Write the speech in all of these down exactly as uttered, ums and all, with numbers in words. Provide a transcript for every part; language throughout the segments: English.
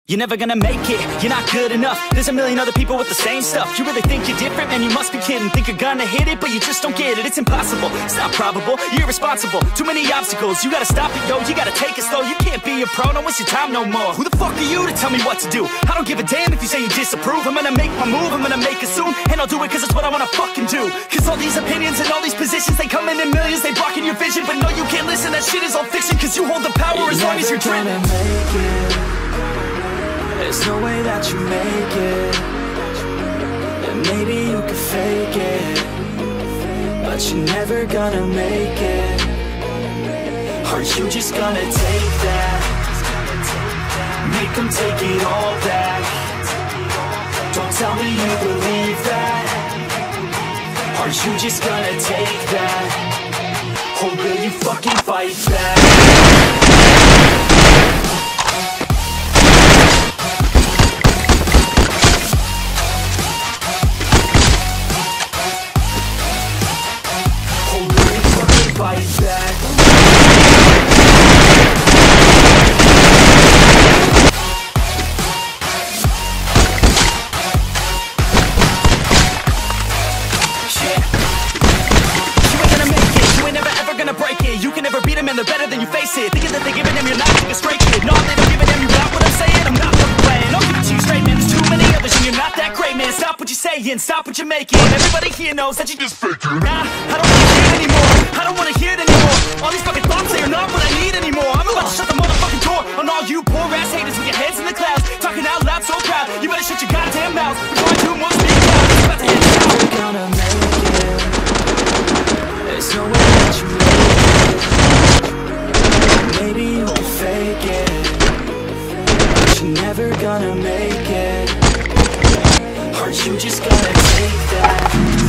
You're never gonna make it, you're not good enough. There's a million other people with the same stuff. You really think you're different? Man, you must be kidding. Think you're gonna hit it, but you just don't get it. It's impossible, it's not probable, you're irresponsible. Too many obstacles, you gotta stop it, yo. You gotta take it slow, you can't be a pro. Don't waste your time no more. Who the fuck are you to tell me what to do? I don't give a damn if you say you disapprove. I'm gonna make my move, I'm gonna make it soon. And I'll do it cause it's what I wanna fucking do. Cause all these opinions and all these positions, they come in in millions. They blocking your vision, but no, you can't listen. That shit is all fiction, cause you hold the power you're as long as you're dreaming. There's no way that you make it. And maybe you could fake it, but you're never gonna make it. Are you just gonna take that? Make them take it all back. Don't tell me you believe that. Are you just gonna take that? Or will you fucking fight back? Fight back. Break it. You can never beat them and they're better than you face it. Thinking that they're giving them, you're not like a straight kid. No, they don't give a damn, you got what I'm saying. I'm not fucking playing, I'll give it to you straight, man. There's too many others and you're not that great, man. Stop what you're saying, stop what you're making. Everybody here knows that you just faking. Nah, I don't wanna hear it anymore, I don't wanna hear it anymore. All these fucking thoughts, they are not what I need anymore. I'm about to shut the motherfucking door on all you poor ass haters with your heads in the clouds, talking out loud so proud. You better shut your goddamn mouth before I do more speak out. It's about to hit you. You're gonna make it. There's no way that you make it. Maybe you can fake it, but you're never gonna make it. Are you just gonna take that?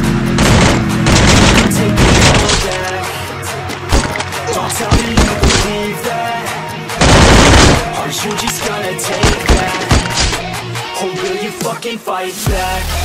Take it all back. Don't tell me you believe that. Are you just gonna take that? Or will you fucking fight back?